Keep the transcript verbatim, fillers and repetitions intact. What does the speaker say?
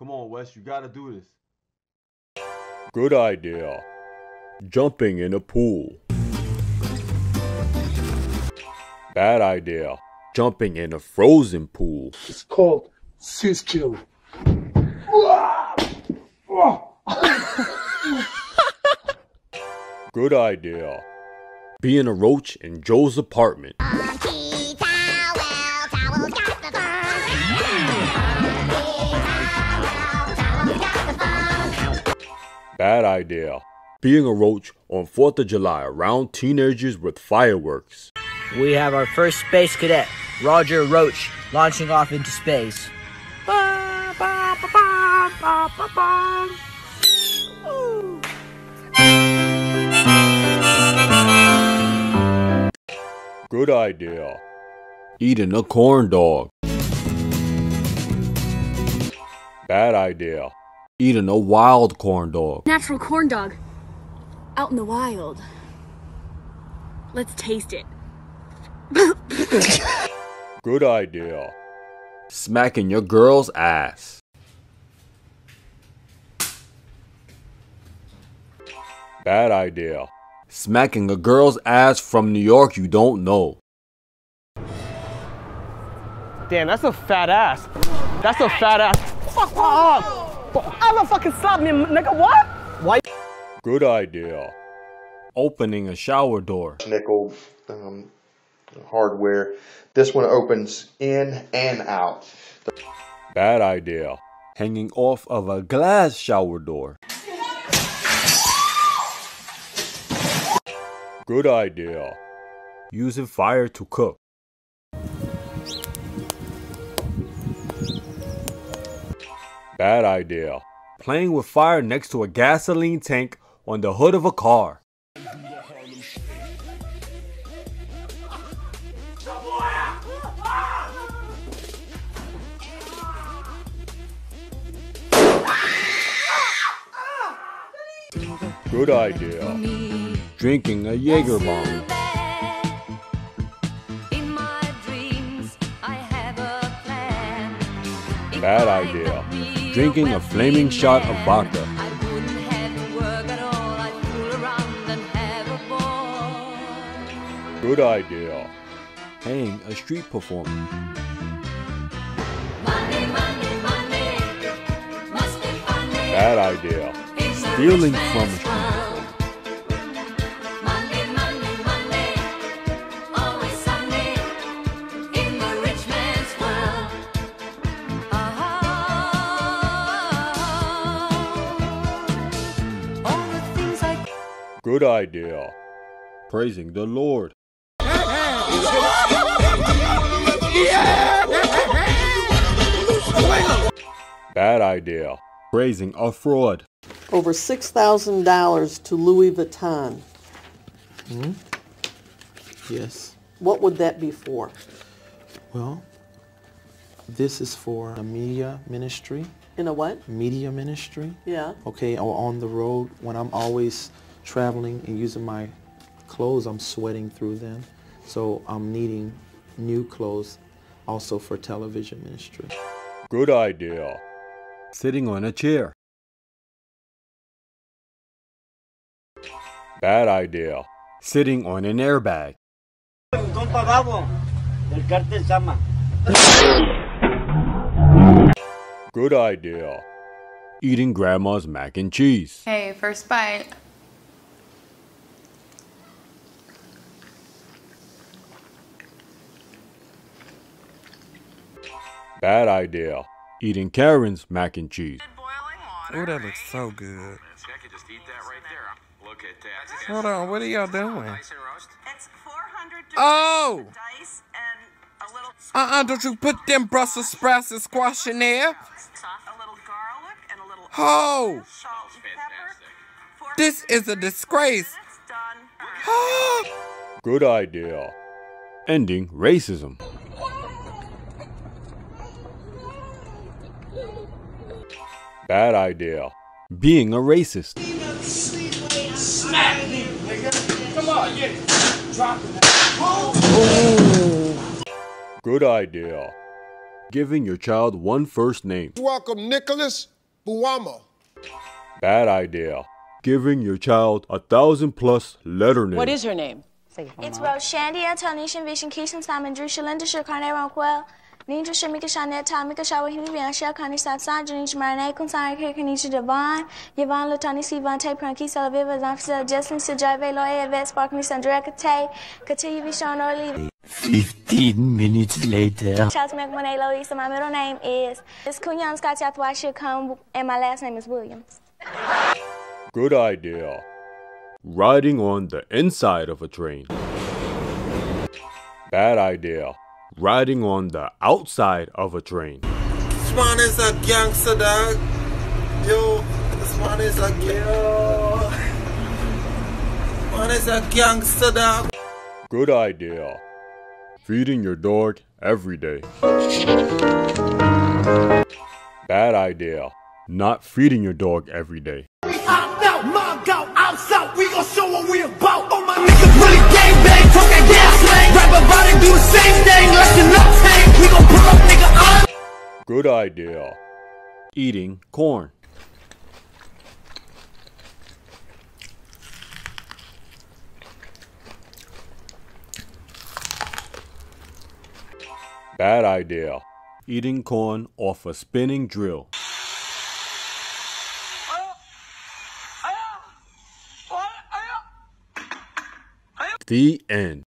Come on, Wes, you gotta do this. Good idea. Jumping in a pool. Bad idea. Jumping in a frozen pool. It's called sis killing. Good idea. Being a roach in Joe's apartment. Bad idea. Being a roach on fourth of July around teenagers with fireworks. We have our first space cadet, Roger Roach, launching off into space. Ba, ba, ba, ba, ba, ba, ba. Good idea. Eating a corn dog. Bad idea. Eating a wild corn dog. Natural corn dog. Out in the wild. Let's taste it. Good idea. Smacking your girl's ass. Bad idea. Smacking a girl's ass from New York you don't know. Damn, that's a fat ass. That's a fat ass. Fuck off! I'm a fucking slap me, nigga. What? Why? Good idea. Opening a shower door. Nickel um, hardware. This one opens in and out. Bad idea. Hanging off of a glass shower door. Good idea. Using fire to cook. Bad idea. Playing with fire next to a gasoline tank on the hood of a car. Good idea. Drinking a Jaeger bomb. Bad idea. Drinking a flaming shot of vodka. Good idea. Paying a street performer. Bad idea. Stealing from a street performer. Good idea. Praising the Lord. Bad idea. Praising a fraud. Over six thousand dollars to Louis Vuitton. Hmm? Yes. What would that be for? Well, this is for a media ministry. In a what? Media ministry. Yeah. Okay, or on the road when I'm always traveling and using my clothes, I'm sweating through them. So I'm needing new clothes also for television ministry. Good idea. Sitting on a chair. Bad idea. Sitting on an airbag. Good idea. Eating grandma's mac and cheese. Hey, first bite. Bad idea. Eating Karen's mac and cheese. Oh, that looks so good. Hold on, what are y'all doing? Oh! Uh-uh, don't you put them Brussels sprouts and squash in there. Oh! This is a disgrace. Good idea. Ending racism. Bad idea. Being a racist. Smack me, nigga. Come on, yeah. Drop it. Oh. Good idea. Giving your child one first name. Welcome, Nicholas. Buamo. Bad idea. Giving your child a thousand plus letter name. What is her name? It's Rose Shandy, Antonishan, Vision, Keishan, Simon, Drew, Shalinda, Shirkane, Ronquel, Ninja, Shamika, Shanet, Tamika, Shawa, Hinibian, Shell, Connie, Sapsan, Janish, Marine, Consari, Kirkanisha, Devon, Yvonne, Latani, Sivan, Tay, Pranky, Salaviva, Zanfisa, Justin, Sajave, Loya, Vets, Sparkly, Sandra, Tay, Continue, Vishon, or Fifteen minutes later. Shout to McMonay, Louisa. My middle name is is Kunyan Scott. That's why I should come, and my last name is Williams. Good idea. Riding on the inside of a train. Bad idea. Riding on the outside of a train. This one is a gangster, dog. Yo, this one is a yo. One is a gangster, dog. Good idea. Feeding your dog every day. Bad idea. Not feeding your dog every day. Out now, mug out, outside. We gon' show what we about. All my niggas really gang bang, talk that gas lane. Rap about it, do the same thing, listen up, tank. We gon' pull up, nigga, on. Good idea. Eating corn. Bad idea. Eating corn off a spinning drill. The end.